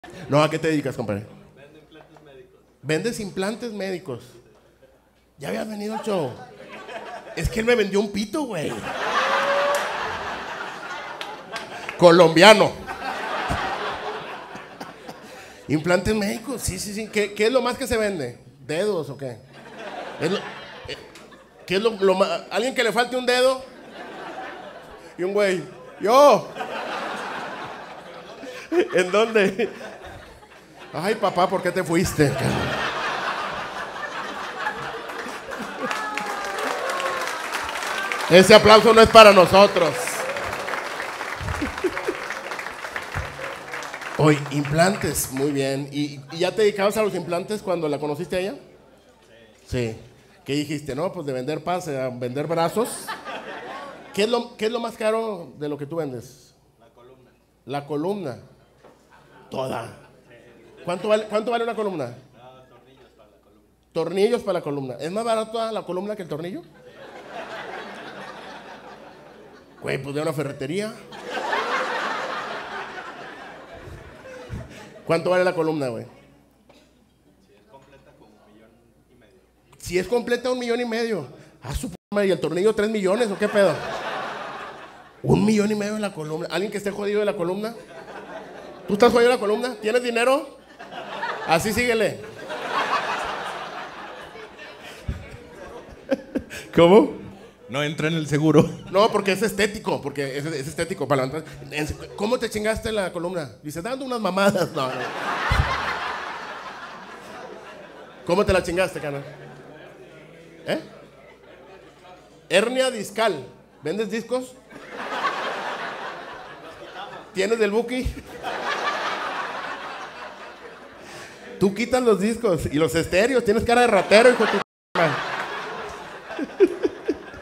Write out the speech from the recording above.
No, ¿a qué te dedicas, compadre? Vendes implantes médicos. Ya habías venido al show. Es que él me vendió un pito, güey. Colombiano. Implantes médicos, sí. ¿Qué es lo más que se vende? ¿Dedos o qué? ¿Qué es lo más? ¿Alguien que le falte un dedo? Y un güey, ¡yo! ¿En dónde? Ay, papá, ¿por qué te fuiste? Ese aplauso no es para nosotros. Oye, implantes, muy bien. ¿Y ya te dedicabas a los implantes cuando la conociste a ella? Sí. ¿Qué dijiste? No, pues de vender pase a vender brazos. ¿Qué es lo más caro de lo que tú vendes? La columna. La columna. Toda. ¿Cuánto vale una columna? No, tornillos para la columna. Tornillos para la columna. ¿Es más barata la columna que el tornillo? Güey, pues de una ferretería. ¿Cuánto vale la columna, güey? Si es completa, como 1,5 millones. Si es completa, 1,5 millones. Ah, su p***, ¿y el tornillo 3 millones o qué pedo? 1,5 millones en la columna. ¿Alguien que esté jodido de la columna? ¿Tú estás jodido de la columna? ¿Tienes dinero? Así síguele. ¿Cómo? No entra en el seguro. No, porque es estético, es estético para levantar. ¿Cómo te chingaste la columna? Dice, dando unas mamadas. No. ¿Cómo te la chingaste, cana? ¿Eh? Hernia discal. ¿Vendes discos? ¿Tienes del Buki? Tú quitas los discos y los estéreos. Tienes cara de ratero, hijo de tu...